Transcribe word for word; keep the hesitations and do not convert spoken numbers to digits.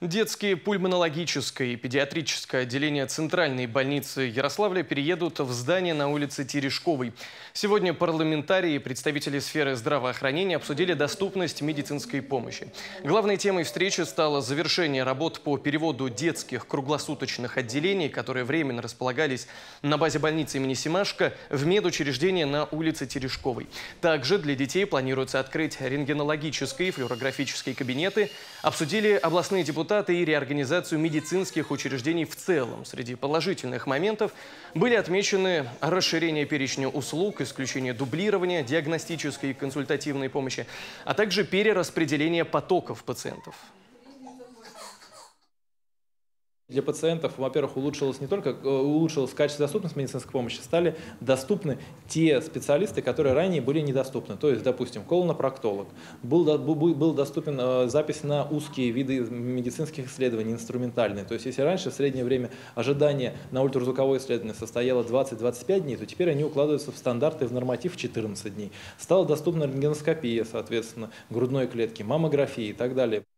Детские пульмонологическое и педиатрическое отделение Центральной больницы Ярославля переедут в здание на улице Терешковой. Сегодня парламентарии и представители сферы здравоохранения обсудили доступность медицинской помощи. Главной темой встречи стало завершение работ по переводу детских круглосуточных отделений, которые временно располагались на базе больницы имени Семашко, в медучреждение на улице Терешковой. Также для детей планируется открыть рентгенологические и флюорографические кабинеты. Обсудили областные депутаты и реорганизацию медицинских учреждений в целом. Среди положительных моментов были отмечены расширение перечня услуг, исключение дублирования, диагностической и консультативной помощи, а также перераспределение потоков пациентов. Для пациентов, во-первых, улучшилось не только улучшилось качество доступности медицинской помощи, стали доступны те специалисты, которые ранее были недоступны. То есть, допустим, колонопроктолог. Был, был доступен запись на узкие виды медицинских исследований, инструментальные. То есть, если раньше в среднее время ожидания на ультразвуковое исследование состояло двадцать-двадцать пять дней, то теперь они укладываются в стандарты, в норматив четырнадцать дней. Стала доступна рентгеноскопия, соответственно, грудной клетки, маммография и так далее.